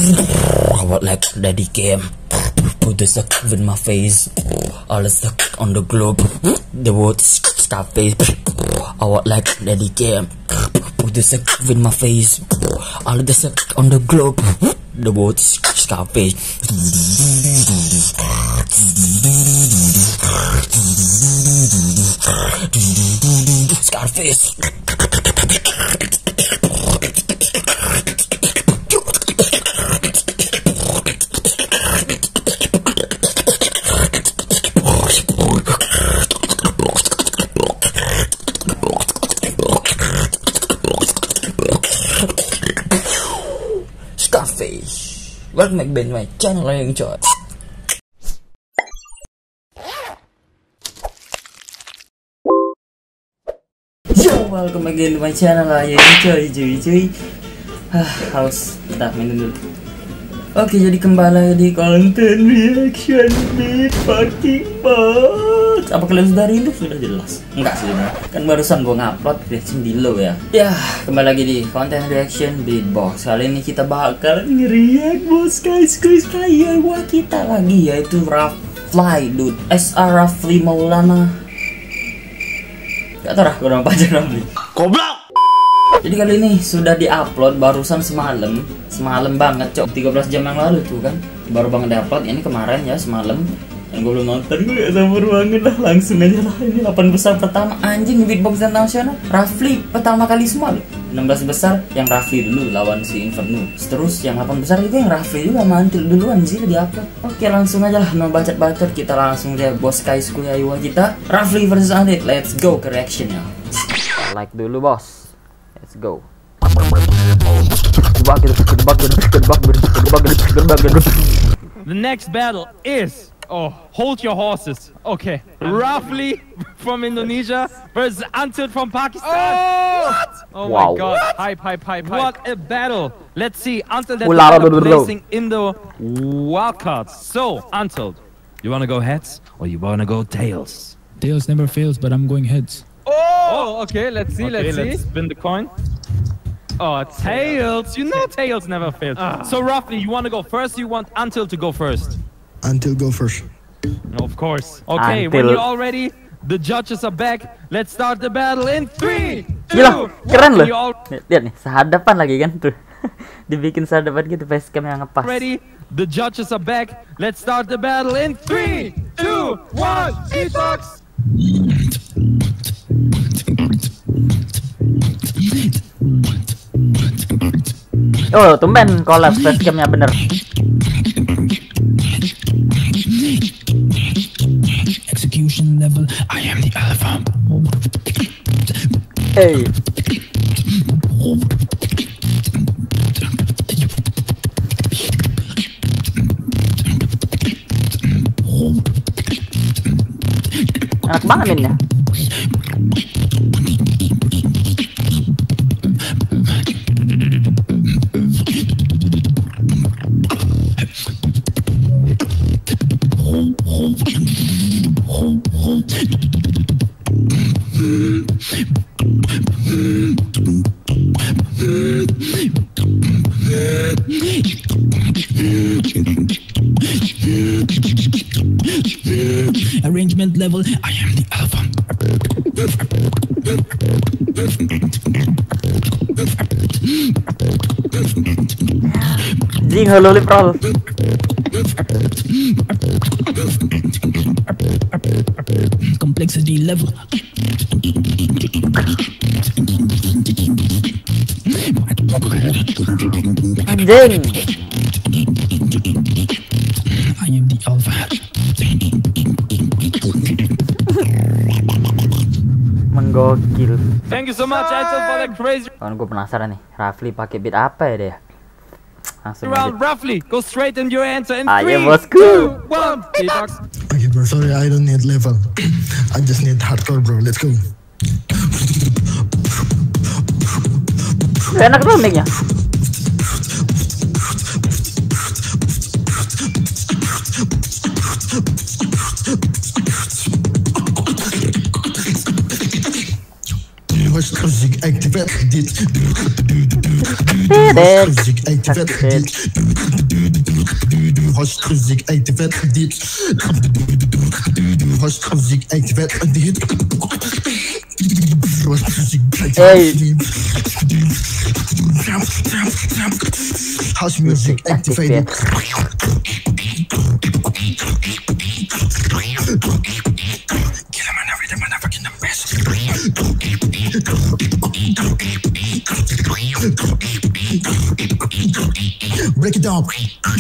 I want like daddy game. Put the suck with my face. All the suck on the globe. The word Scarface. I want like daddy game. Put the suck with my face. All the suck on the globe. The word Scarface. Scarface. Scarface. Welcome back to my channel yang coy. Yo, welcome again to my channel yang coy. Harus bentar minum dulu. Oke, jadi kembali di konten reaction beat fucking box. Apa kalian sudah rindu? Sudah jelas. Enggak sih, kan barusan gua ngupload reaction di lo ya. Ya, kembali lagi di konten reaction beatbox. Kali ini kita bakal nge-react bos guys kayak gua kita lagi, yaitu Rafli dude. SR Rafli Maulana. Gak tau lah, gua nama pacar Rafli. Goblok. Jadi kali ini sudah diupload barusan semalam banget cok, 13 jam yang lalu tuh kan baru banget diupload. Ini kemarin ya semalam, dan gue belum nonton, gue gak sabar banget lah, langsung aja lah. Ini 8 besar pertama anjing beatbox internasional Rafli pertama kali semua. 16 besar yang Rafli dulu lawan si Inferno, terus yang 8 besar juga yang Rafli juga mantul duluan sih diupload. Oke, langsung aja lah, no bacot-bacot, kita langsung lihat bos kaisku ya kita Rafli versus Antit. Let's go ke reaction ya. Like dulu bos. Let's go. The next battle is, hold your horses. Okay, Rafli from Indonesia versus Antil from Pakistan. What? Oh wow. My God! Hype! What a battle! Let's see Antil that placing in the wildcards. So Antil, you wanna go heads or you wanna go tails? Tails never fails, but I'm going heads. Oh, okay. Let's see. Let's spin the coin. Oh, tails! You know tails never fail. So Rafli, you want to go first? You want Antil to go first? Antil go first. Of course. Okay, when you're all ready, the judges are back. Let's start the battle in 3, 2, 1. Gila, keren loh. Lihat nih, sehadapan lagi kan tuh. Dibikin sehadapan gitu facecam yang ngepas. Ready? The judges are back. Let's start the battle in 3, 2, 1. Beatbox. Oh, tumben collab facecamnya bener. Execution level, I am the elephant. Hey. Enak banget mainnya. Arrangement level, I am the alpha. Jing halo liprol. Complexity level. Anjing. I am the alpha. Menggokil. Thank you so much, Antil, for the crazy Kan gue penasaran nih, Rafli pakai beat apa ya dia? Langsung round. Rafli, go straight in your answer in 3, Ayo bosku. 2, 1. Beatbox. Okay bro, sorry, I don't need level. I just need hardcore bro, let's go. Enak tuh mic-nya. Als ik activeer dit. Activated. Hey. House music activated. Break it down.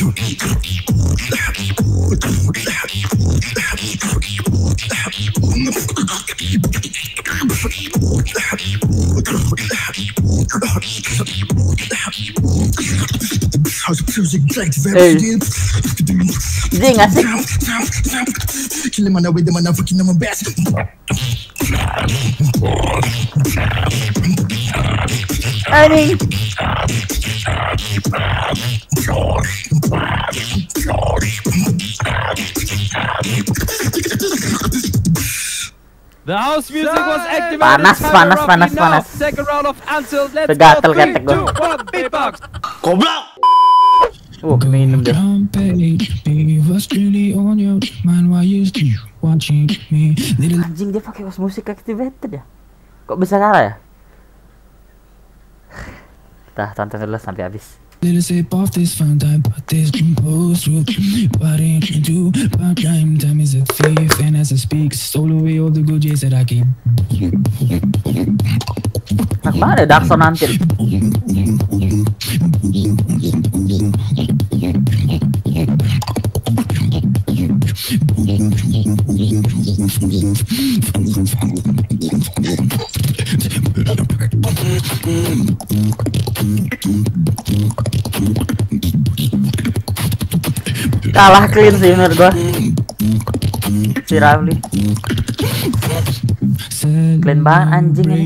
House music activated. Jing asik. Kill him on the way, the motherfucking number best. Anjing. The house music was activated. Panas, panas, panas, panas. Second round of Until. Let's Gatel go. 3, ketek 2, gua. 1, beatbox. Minum deh. Baby, what's really on your mind? Why you still watching me? Little Anjing, dia pakai house music activated ya? Kok bisa kalah ya? Kita tonton dulu sampai habis. sip off this fun time, but this composed with what ain't you do? Part time is a thief, and as I speak, stole away all the good days that I keep. Enak banget ya Darkson nanti. Kalah clean sih menurut gua si Rafli. Clean banget anjing ini.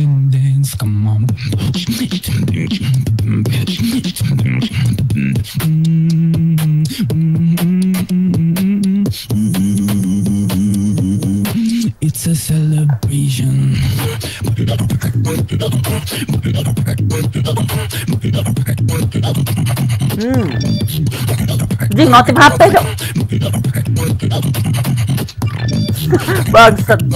It's a celebration. Jing, notif HP dong. Bangsat.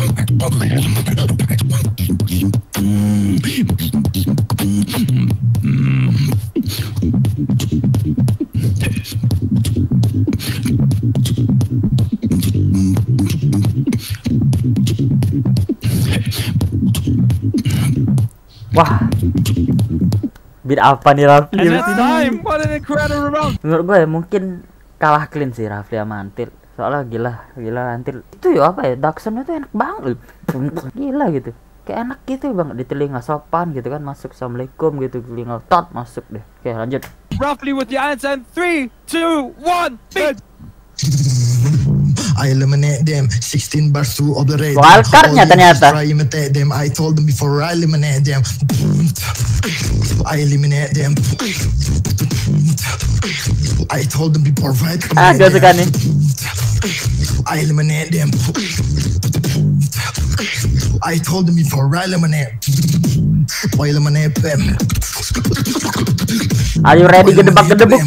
Wah, beat apa nih Rafli? And that's time. What an incredible round. Menurut gue ya mungkin kalah clean sih Rafli sama Antil. Soalnya gila Antil. Itu ya apa ya, Daxon itu enak banget. Gila gitu. Kayak enak gitu bang, di telinga sopan gitu kan, masuk assalamualaikum gitu, telinga tot masuk deh. Oke lanjut. Roughly with the answer in 3, 2, 1, beat. I eliminate them. 16 bars to obliterate them. Wildcardnya ternyata. I imitate them. I told them before I eliminate them. I eliminate them. I told them before I eliminate Gue suka nih. I eliminate them. I told them before I eliminate. I eliminate them. Are you ready gedebak-gedebuk?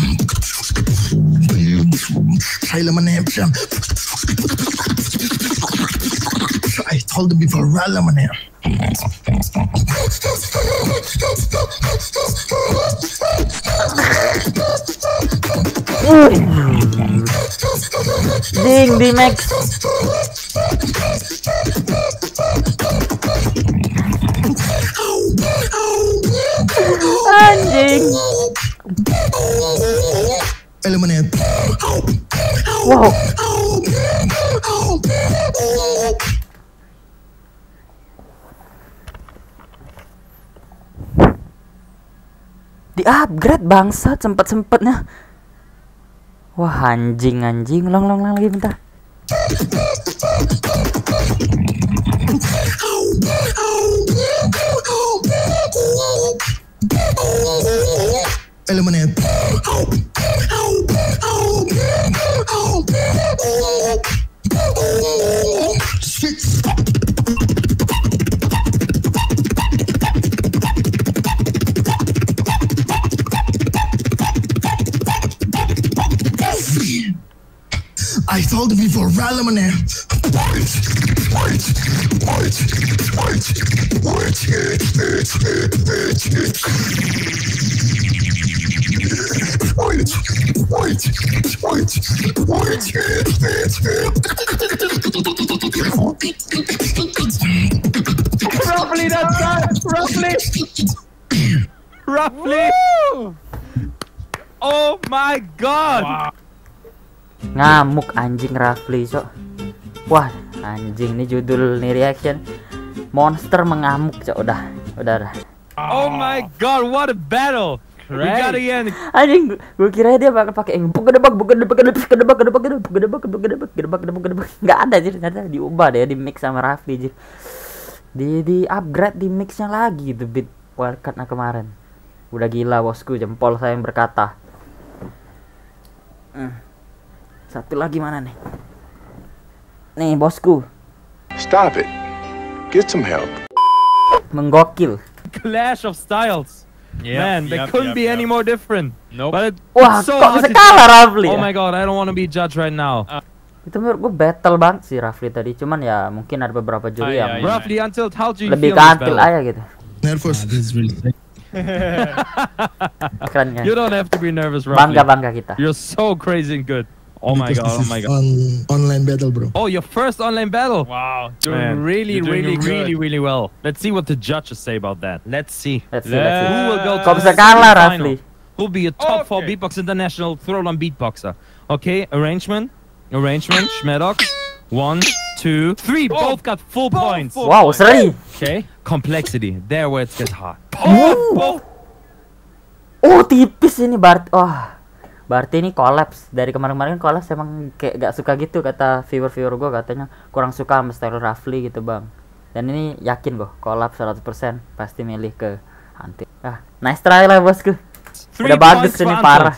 I eliminate them. I told them before I eliminate. Ding di max. Anjing. Eliminate. Wow. Di upgrade bangsat sempet-sempetnya. Wah anjing long lagi bentar. Eliminate. I told him before, rally man. Roughly that's right. Roughly. Oh my god. Ngamuk anjing Rafli, Cok. Wah, anjing nih judul nih reaction. Monster mengamuk, Cok. Udah. Oh my god, what a battle. We got again. Anjing, gue kira dia bakal pakai yang gedebak. Enggak ada jadi ternyata diubah deh, di mix sama Rafli jadi. Di upgrade di mixnya lagi the beat wildcard-nya kemarin. Udah gila bosku, jempol saya yang berkata. Satu lagi mana nih? Nih bosku. Stop it. Get some help. Menggokil. Clash of styles. Man, they couldn't be any more different. Nope. But Wah, so kok hard bisa to kalah judge. Rafli Oh ya? my god, I don't want to be judged right now. Itu menurut gue battle banget sih Rafli tadi. Cuman ya mungkin ada beberapa juri yang Roughly until how do you lebih feel this kantil battle? aja gitu. Nervous. This is really sick. Keren kan? You don't have to be nervous, Roughly. Bangga kita. You're so crazy and good. Oh my Because god, oh this my is god. online battle, bro. Oh, your first online battle. Wow. Man, really, You're doing really, good. really well. Let's see what the judges say about that. Let's see. Let's see. Who will go to Kok the bisa kalah semi-final? Rafli? Who'll be a top 4 Okay. Beatbox International Throwdown Beatboxer? Okay, arrangement, Schmedox. 1, 2, 3. Both got full points. Wow, seri. Okay, complexity. There where it gets hard. Oh, tipis ini Berarti ini collapse. Dari kemarin-kemarin collapse emang kayak gak suka gitu kata viewer-viewer gue, katanya kurang suka sama style Rafli gitu, Bang. Dan ini yakin gue collapse 100% pasti milih ke Antil. Nice try lah bosku. 3 Udah bagus points for ini Antil. parah.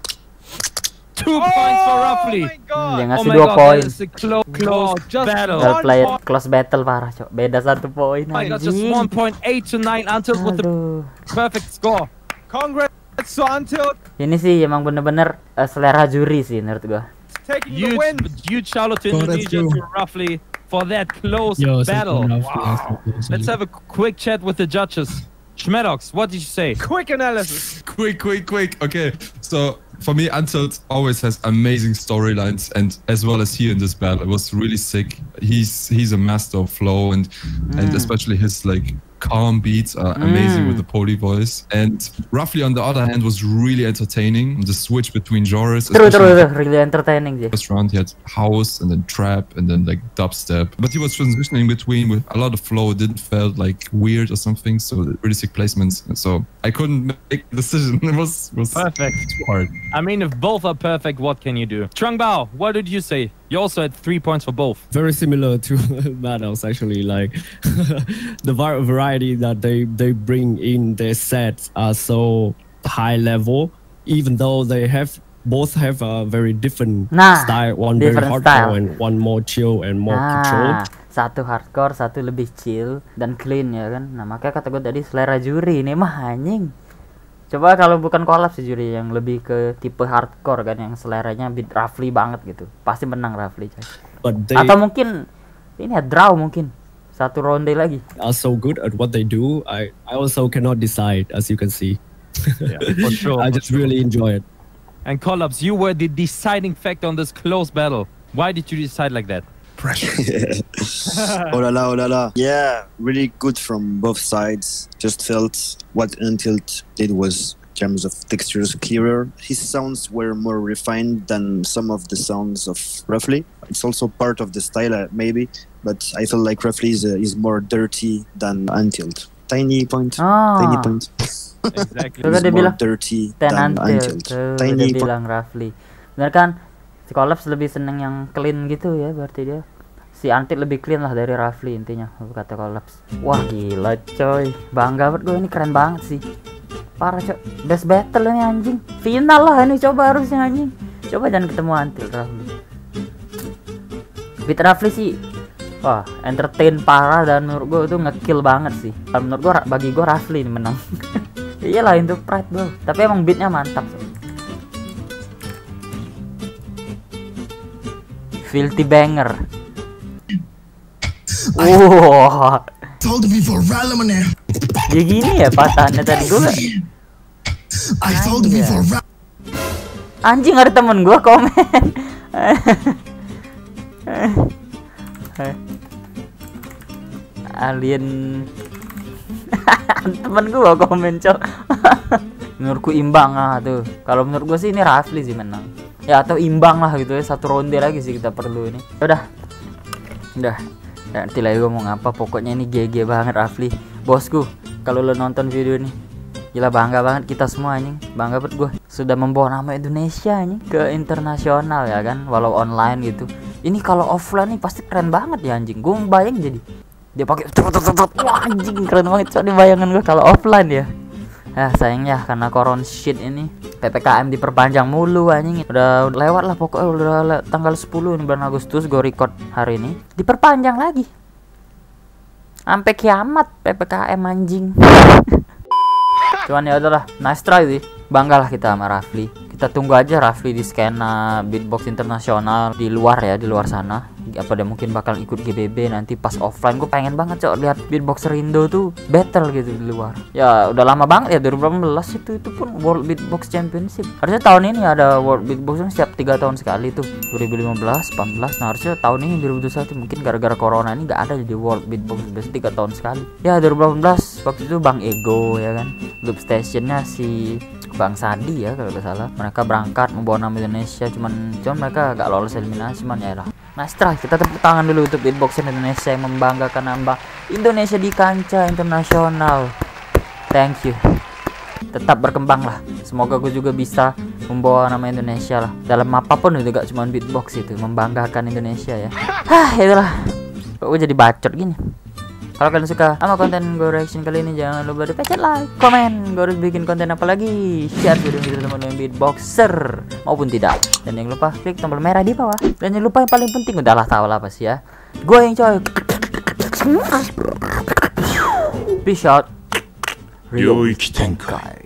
2 points for Roughly. Dia Oh ngasih my 2 god, poin. that is a close battle. Well played, close battle parah, Cok. Beda 1 poin Oh my god, just anjing. 1.8 to 9 Antil with the Aduh. perfect score. Congrats to Antil. Ini sih emang bener-bener selera juri sih menurut gua. Taking the Huge, win. huge shout out to Congrats, Indonesia bro. to Roughly for that close Yo, battle. second round, Let's have a quick chat with the judges. Schmedox, what did you say? Quick analysis. Quick. Okay, so for me, Untilt always has amazing storylines, and as well as here in this battle, it was really sick. He's a master of flow, and especially his like calm beats are amazing with the poly voice. And Roughly on the other hand was really entertaining. The switch between genres, True, especially really entertaining sih. first round he had house and then trap and then like dubstep, but he was transitioning between with a lot of flow. It didn't felt like weird or something, so really sick placements. So I couldn't make a decision. It was Perfect. too hard. I mean, if both are perfect, what can you do? Trung Bao, what did you say? You also had 3 points for both. Very similar to battles actually, like the variety that they bring in their sets are so high level, even though they both have a very different style, one very different hardcore style. and one more chill and more controlled. Satu hardcore, satu lebih chill dan clean ya kan. Nah makanya kata gue tadi selera juri ini mah anjing. Coba kalau bukan collab sih juri yang lebih ke tipe hardcore kan, yang seleranya beat Roughly banget gitu, pasti menang Roughly coy. But they Atau mungkin ini ya draw mungkin satu ronde lagi. are so good at what they do. I also cannot decide, as you can see. Yeah, for sure. I just really enjoy it. And Collabs, you were the deciding factor on this close battle. Why did you decide like that? Oh la la, oh la la. Yeah, really good from both sides. Just felt what Untilt did was, in terms of textures, clearer. His sounds were more refined than some of the sounds of Roughly. It's also part of the style, maybe, but I feel like Roughly is more dirty than Untilt. Tiny point. Tiny point. Exactly. Tuh kan dia He's more bilang dirty ten than until. Untilt. Tuh Tiny dia point. bilang Roughly. Bener kan? Si Collapse lebih seneng yang clean gitu ya, berarti dia. Si Antil lebih clean lah dari Roughly intinya, kata Collapse. Wah gila coy, bangga banget gue, ini keren banget sih. Parah coy, best battle ini anjing. Final lah ini, coba harusnya anjing. Coba jangan ketemu Antil, Roughly. Beat Roughly sih, wah entertain parah dan menurut gue itu ngekill banget sih. Menurut gue, bagi gue Roughly ini menang. Iyalah itu pride bro, tapi emang beatnya mantap. Filthy banger. Wow. Told me for real, man. Ya gini ya patahannya tadi gue. I told me for real. Anjing, ada temen gue komen. Alien. Temen gue komen cok. Menurutku imbang lah tuh. Kalau menurut gue sih ini Rafli sih menang. Ya atau imbang lah gitu ya, 1 ronde lagi sih kita perlu ini. Udah. Nanti lagi gue mau ngapa, pokoknya ini GG banget Rafli. Bosku, kalau lo nonton video ini, gila bangga banget kita semua anjing. Bangga banget gue sudah membawa nama Indonesia anjing ke internasional ya kan, walau online gitu. Ini kalau offline nih pasti keren banget ya anjing. Gue bayang jadi dia pakai wah anjing keren banget coba bayangan gue kalau offline ya. Ya sayangnya karena corona shit ini PPKM diperpanjang mulu anjing. Udah lewat lah pokoknya, udah tanggal 10 ini bulan Agustus gue record hari ini. Diperpanjang lagi sampai kiamat PPKM anjing. Cuman ya udahlah, nice try sih. Banggalah kita sama Rafli. Kita tunggu aja Rafli di skena beatbox internasional di luar ya, di luar sana. Apa dia mungkin bakal ikut GBB nanti pas offline. Gue pengen banget cok lihat beatboxer Indo tuh battle gitu di luar. Ya udah lama banget ya 2018 itu pun World Beatbox Championship. Harusnya tahun ini ada World Beatbox setiap 3 tahun sekali tuh. 2015, 14. Nah harusnya tahun ini 2021 mungkin gara-gara corona ini nggak ada jadi World Beatbox biasanya 3 tahun sekali. Ya 2018 waktu itu Bang Ego ya kan. Loop stationnya si Bang Sadi ya kalau nggak salah. Mereka berangkat membawa nama Indonesia, cuman mereka gak lolos eliminasi, cuman ya lah. Nah setelah kita tepuk tangan dulu untuk beatboxer Indonesia yang membanggakan nama Indonesia di kancah internasional. Thank you. Tetap berkembang lah. Semoga gue juga bisa membawa nama Indonesia lah dalam apapun itu, gak cuma beatbox itu, membanggakan Indonesia ya. Itulah. Kok gue jadi bacot gini. Kalau kalian suka sama konten gue reaction kali ini, jangan lupa dipencet like, komen. Gue harus bikin konten apa lagi, share video ini ke teman-teman beatboxer maupun tidak. Dan jangan lupa klik tombol merah di bawah. Dan jangan lupa yang paling penting, udahlah tahu lah pasti ya, gue yang coy. Peace out. Ryoiki Tenkai.